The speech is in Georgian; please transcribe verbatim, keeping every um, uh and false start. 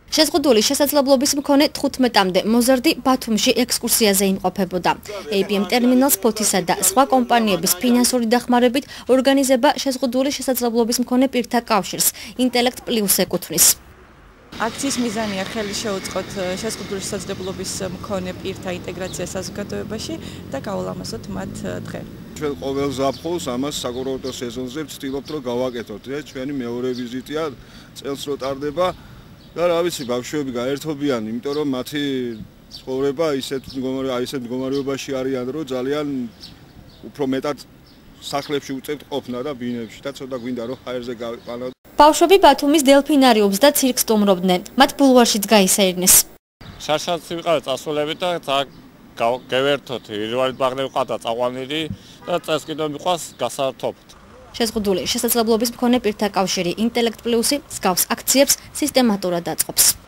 შეზღუდული შესაძლებლობის მქონე თხუთმეტამდე მოზარდი ბათუმში ექსკურსიაზე იმყოფებოდა. ეი ბი ემ ტერმინალს ფოთისა და სხვა კომპანიების ფინანსური დახმარებით ორგანიზება შეზღუდული შესაძლებლობის მქონე პირთა კავშირს ინტელექტ პლუს ეკუთვნის. აქციის მიზანია ხელი შეუწყოთ შეზღუდული შესაძლებლობის მქონე პირთა ინტეგრაცია საზოგადოებაში და გაულამაზოთ მათ დღე. ჩვენ ყოველ ზაფხულს ამას საკურორტო სეზონზე ვცდილობთ რომ გავაკეთოთ. ჩვენი მეორე ვიზიტია წელს რო ტარდება და რა ვიცი ბავშვები გაერთობიან, იმიტომ რომ მათი ცხოვრება ისეთ ისეთ მდგომარეობაში არიან, რომ ძალიან უფრო მეტად სახლებში უწევთ ყოფნა და ბინებში და ცოტა გვინდა რომ ჰაერზე გავიყვანოთ. ბავშვები ბათუმის დელფინარიუმს და ცირკს სტუმრობდნენ. მათ ბულვარშიც გაისაირნეს. შარშანც ვიყავით წასულებით და გავერთოთ ირვალი ბაღნე ვყავდა წაყვანილი და წეს კიდევ მიყვას გასართობთ. შეზღუდული შესაძლებლობის მქონე პირთა კავშირი ინტელექტ პლუსი მსგავს აქციებს სისტემატურად აწყობს.